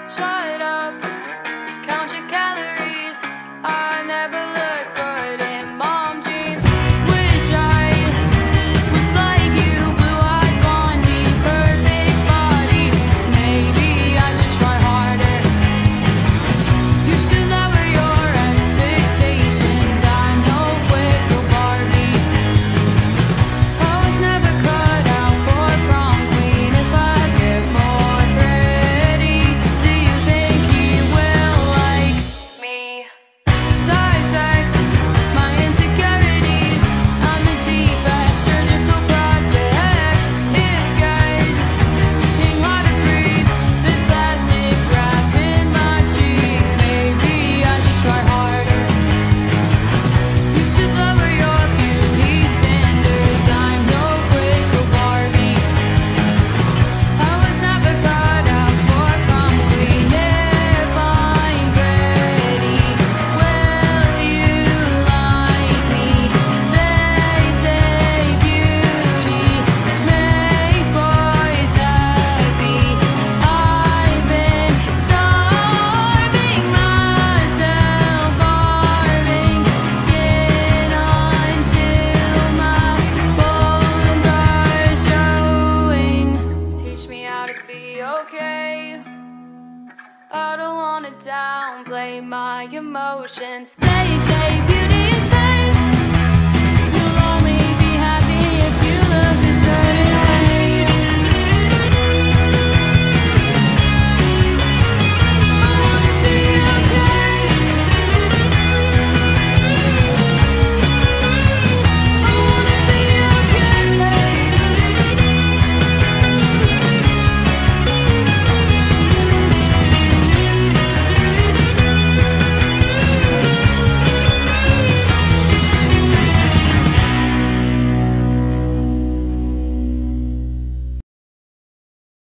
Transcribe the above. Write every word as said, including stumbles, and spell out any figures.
Shut up, count your calories. I never look good in mom jeans. Wish I was like you, blue-eyed blondie, perfect body. Maybe I should try harder. You should lower your expectations. I'm no quicker Barbie. I was never cut out for prom queen. If I get more pretty, do you think he will like me? Dissect my insecurities. I'm a defect, surgical project. It's getting hard to breathe. This plastic wrap in my cheeks. Maybe I should try harder. You should lower your beauty standards. I'm no quicker Barbie. I was never cut out for prom queen. If I'm pretty, will you like me? They say beauty makes boys happy. I've been starving myself, carving skin until my bones are showing. Teach me how to be okay. I don't wanna downplay my emotions. They say beauty